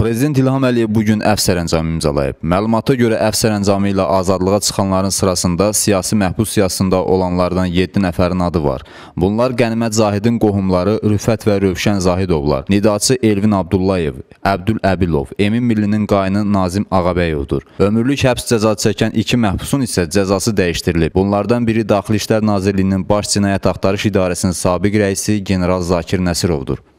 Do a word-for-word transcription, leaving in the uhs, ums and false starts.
Prezident İlham Əliyev bugün əfv sərəncamı imzalayıb. Məlumata görə əfv sərəncamı ilə azadlığa çıxanların sırasında siyasi məhbus siyasında olanlardan yeddi nəfərin adı var. Bunlar Qənimət Zahidin qohumları Rüfət və Rövşən Zahidovlar, Nidaçı Elvin Abdullayev, Əbdül Əbilov, Emin Millinin qayını Nazim Ağabəyovdur. Ömürlük həbs cəzası çəkən iki məhbusun isə cəzası dəyişdirilib. Bunlardan biri Daxili İşlər Nazirliyinin Baş Cinayət Axtarış İdarəsinin sabiq rəisi General Zakir Nəsirovdur.